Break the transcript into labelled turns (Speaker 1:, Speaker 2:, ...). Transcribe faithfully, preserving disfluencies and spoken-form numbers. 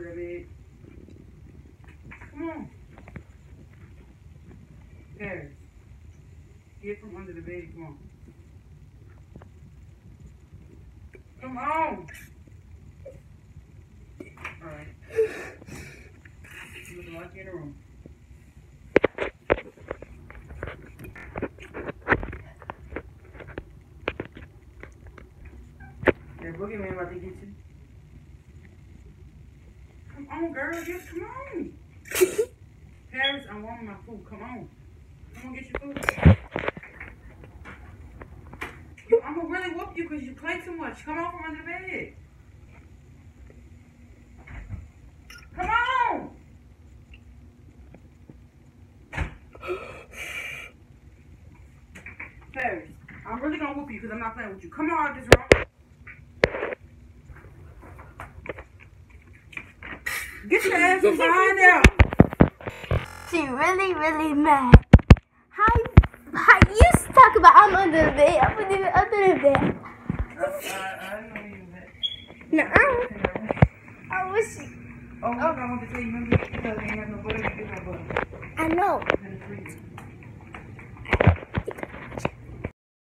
Speaker 1: under the bed. Come on. Paris. Get from under the bed. Come on. Come on. Alright. You look like you're in the room. That boogeyman about to get you. Come on, girl. Just come on. Paris, I'm wanting my food. Come on. Come on, get your food. You, I'm going to really whoop you because you play too much. Come on from under the bed. Come on. Paris, I'm really going to whoop you because I'm not playing with you. Come on out of this room. Get your ass behind there.
Speaker 2: She really, really mad. How, how you used to talk about I'm under the bed. I'm under the, under the bed.
Speaker 1: I, I didn't know you was that.
Speaker 2: Nuh-uh. I wish you.
Speaker 1: Oh, look, I want to tell you, remember, because they ain't have no butter, you get no butter.
Speaker 2: I know.
Speaker 1: In the freezer.